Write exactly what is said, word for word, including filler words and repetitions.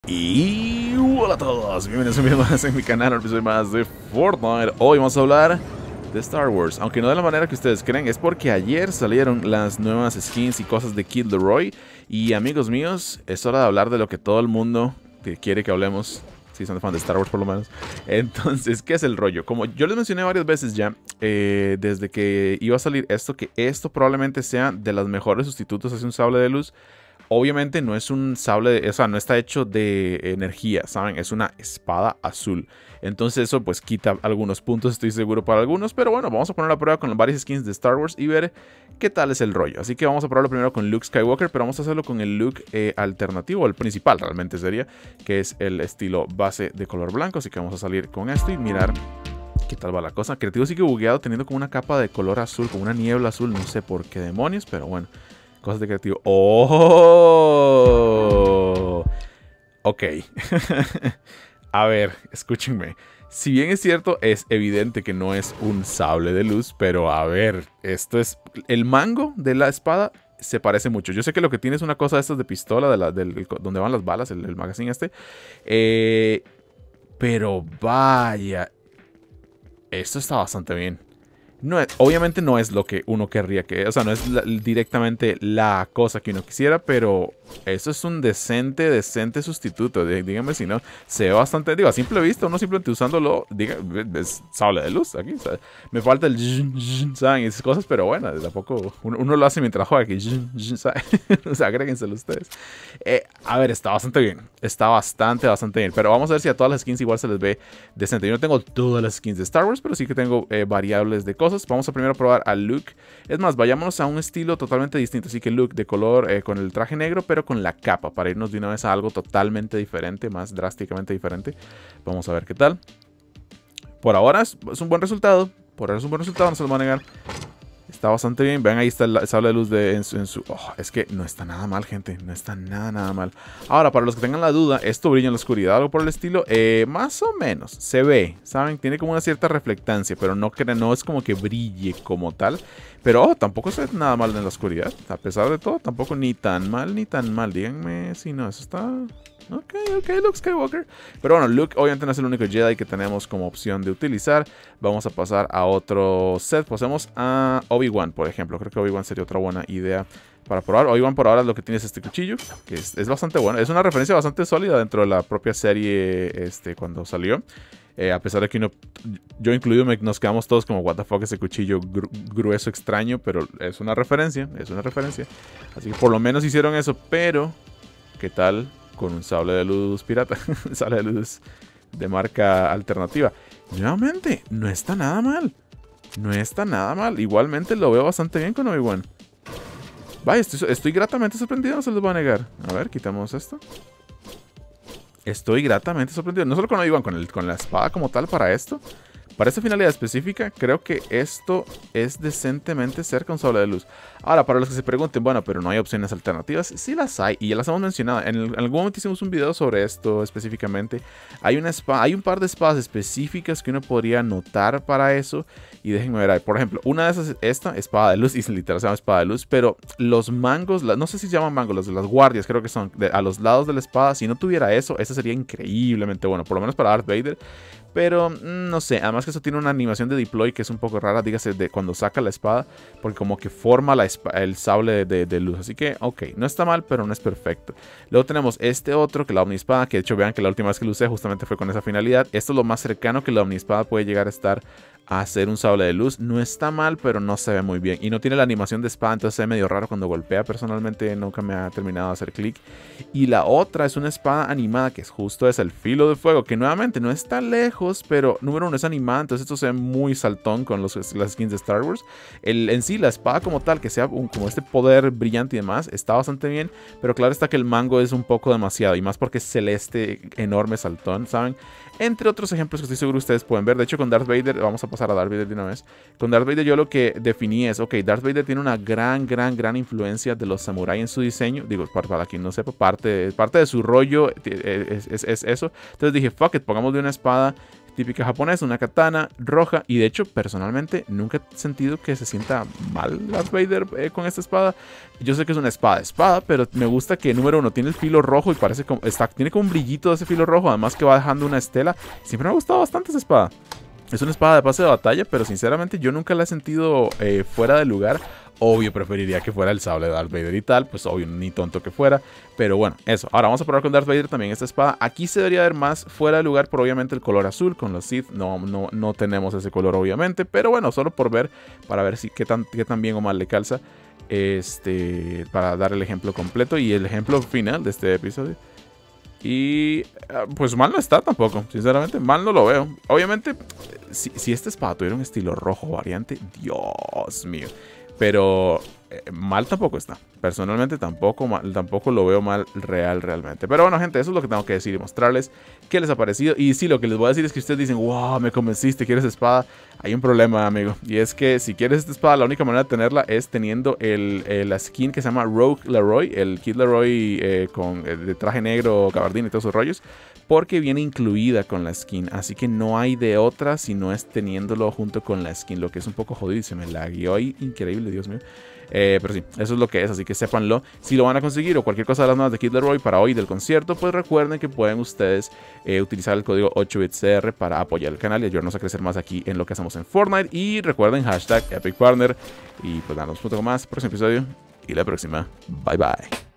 Y hola a todos, bienvenidos un video más en mi canal, un episodio más de Fortnite. Hoy vamos a hablar de Star Wars, aunque no de la manera que ustedes creen. Es porque ayer salieron las nuevas skins y cosas de Kid Laroi. Y amigos míos, es hora de hablar de lo que todo el mundo quiere que hablemos, si son fan de Star Wars por lo menos. Entonces, ¿qué es el rollo? Como yo les mencioné varias veces ya, eh, desde que iba a salir esto, que esto probablemente sea de los mejores sustitutos hacia un sable de luz. Obviamente no es un sable, o sea, no está hecho de energía, ¿saben? Es una espada azul. Entonces eso pues quita algunos puntos, estoy seguro, para algunos. Pero bueno, vamos a poner a prueba con varias skins de Star Wars y ver qué tal es el rollo. Así que vamos a probarlo primero con Luke Skywalker, pero vamos a hacerlo con el look eh, alternativo, el principal realmente sería, que es el estilo base de color blanco. Así que vamos a salir con esto y mirar qué tal va la cosa. Creativo sigue bugueado teniendo como una capa de color azul, como una niebla azul, no sé por qué demonios, pero bueno. Cosas de creativo. ¡Oh! Ok. A ver, escúchenme. Si bien es cierto, es evidente que no es un sable de luz, pero a ver, esto es... El mango de la espada se parece mucho. Yo sé que lo que tiene es una cosa de estas de pistola, de la, del, donde van las balas, el, el magazine este. Eh, pero vaya, esto está bastante bien. No es, obviamente no es lo que uno querría que... O sea, no es la, directamente la cosa que uno quisiera, pero eso es un decente, decente sustituto. Dí, díganme si no. Se ve bastante... Digo, a simple vista, uno simplemente usándolo... Diga, es sable de luz aquí. ¿Sabes? Me falta el... ¿Saben? Y esas cosas, pero bueno, tampoco... Uno, uno lo hace mientras juega aquí. ¿Saben? O sea, agréguenselo ustedes. Eh, a ver, está bastante bien. Está bastante, bastante bien. Pero vamos a ver si a todas las skins igual se les ve decente. Yo no tengo todas las skins de Star Wars, pero sí que tengo eh, variables de cosas. Vamos a primero probar a Luke. Es más, vayámonos a un estilo totalmente distinto. Así que Luke de color eh, con el traje negro, pero con la capa, para irnos de una vez a algo totalmente diferente, más drásticamente diferente. Vamos a ver qué tal. Por ahora es, es un buen resultado. Por ahora es un buen resultado, no se lo voy a negar. Está bastante bien. Vean, ahí está el sable de luz de, en su... En su oh, es que no está nada mal, gente. No está nada, nada mal. Ahora, para los que tengan la duda, ¿esto brilla en la oscuridad? Algo por el estilo. Eh, más o menos. Se ve, ¿saben? Tiene como una cierta reflectancia, pero no, no es como que brille como tal. Pero oh, tampoco se ve nada mal en la oscuridad. A pesar de todo, tampoco ni tan mal, ni tan mal. Díganme si no, eso está... Ok, ok, Luke Skywalker. Pero bueno, Luke obviamente no es el único Jedi que tenemos como opción de utilizar. Vamos a pasar a otro set. Pasemos a Obi-Wan, por ejemplo. Creo que Obi-Wan sería otra buena idea para probar. Obi-Wan por ahora lo que tiene es este cuchillo, que es, es bastante bueno. Es una referencia bastante sólida dentro de la propia serie este, cuando salió. Eh, a pesar de que uno, yo incluido, me, nos quedamos todos como what the fuck, ese cuchillo gru grueso, extraño. Pero es una referencia, es una referencia. Así que por lo menos hicieron eso. Pero, ¿qué tal con un sable de luz pirata? Un sable de luz de marca alternativa. Nuevamente, no está nada mal. No está nada mal. Igualmente lo veo bastante bien con Obi-Wan. Vaya, estoy, estoy gratamente sorprendido, no se les voy a negar. A ver, quitamos esto. Estoy gratamente sorprendido. No solo con Obi-Wan, con, el, con la espada como tal para esto. Para esta finalidad específica, creo que esto es decentemente cerca a un sable de luz. Ahora, para los que se pregunten, bueno, pero no hay opciones alternativas. Sí las hay, y ya las hemos mencionado. En, el, en algún momento hicimos un video sobre esto específicamente. Hay, una espada, hay un par de espadas específicas que uno podría notar para eso. Y déjenme ver ahí. Por ejemplo, una de esas es esta, espada de luz. Y literal se llama espada de luz. Pero los mangos, la, no sé si se llaman mangos, los de las guardias, creo que son de, a los lados de la espada. Si no tuviera eso, eso sería increíblemente bueno. Por lo menos para Darth Vader. Pero, no sé, además que eso tiene una animación de deploy que es un poco rara, dígase, de cuando saca la espada, porque como que forma la el sable de, de, de luz. Así que, ok, no está mal, pero no es perfecto. Luego tenemos este otro, que la Omnispada, que de hecho vean que la última vez que lo usé justamente fue con esa finalidad. Esto es lo más cercano que la Omnispada puede llegar a estar a hacer un sable de luz. No está mal, pero no se ve muy bien. Y no tiene la animación de espada, entonces se ve medio raro cuando golpea. Personalmente nunca me ha terminado de hacer clic. Y la otra es una espada animada, que es justo es el filo de fuego, que nuevamente no está lejos, pero número uno es animada, entonces esto se ve muy saltón con los, las skins de Star Wars. El, en sí, la espada como tal, que sea un, como este poder brillante y demás, está bastante bien, pero claro está que el mango es un poco demasiado, y más porque es celeste, enorme saltón, ¿saben? Entre otros ejemplos que estoy seguro ustedes pueden ver. De hecho, con Darth Vader, vamos a pasar a Darth Vader de una vez. Con Darth Vader yo lo que definí es, ok, Darth Vader tiene una gran, gran, gran influencia de los samuráis en su diseño. Digo, para, para quien no sepa, parte, parte de su rollo es, es, es eso. Entonces dije, fuck it, pongamos de una espada típica japonesa, una katana roja. Y de hecho, personalmente, nunca he sentido que se sienta mal Darth Vader eh, con esta espada. Yo sé que es una espada de espada, pero me gusta que, número uno, tiene el filo rojo y parece como, está, tiene como un brillito de ese filo rojo, además que va dejando una estela. Siempre me ha gustado bastante esa espada. Es una espada de pase de batalla, pero sinceramente yo nunca la he sentido eh, fuera de lugar. Obvio, preferiría que fuera el sable de Darth Vader y tal, pues obvio, ni tonto que fuera. Pero bueno, eso. Ahora vamos a probar con Darth Vader también esta espada. Aquí se debería ver más fuera de lugar por obviamente el color azul. Con los Sith no, no, no tenemos ese color obviamente, pero bueno, solo por ver, para ver si qué tan, qué tan bien o mal le calza. Este, para dar el ejemplo completo y el ejemplo final de este episodio. Y pues mal no está tampoco, sinceramente, mal no lo veo. Obviamente, si, si esta espada tuviera un estilo rojo variante, Dios mío. Pero eh, mal tampoco está. Personalmente tampoco, mal, tampoco lo veo mal real realmente. Pero bueno, gente, eso es lo que tengo que decir y mostrarles qué les ha parecido. Y sí, lo que les voy a decir es que ustedes dicen, wow, me convenciste, ¿quieres espada? Hay un problema, amigo. Y es que si quieres esta espada, la única manera de tenerla es teniendo el, el, la skin que se llama Rogue Leroy. El Kid Leroy eh, con el de traje negro, gabardín y todos esos rollos. Porque viene incluida con la skin. Así que no hay de otra si no es teniéndolo junto con la skin. Lo que es un poco jodido y se me lagueó ahí. Increíble, Dios mío. Eh, pero sí, eso es lo que es, así que sépanlo. Si lo van a conseguir o cualquier cosa de las nuevas de Kid Leroy para hoy del concierto, pues recuerden que pueden ustedes eh, utilizar el código ocho bit C R para apoyar el canal y ayudarnos a crecer más aquí en lo que hacemos en Fortnite. Y recuerden hashtag EpicPartner. Y pues nada, nos vemos un poco más, próximo episodio y la próxima. Bye bye.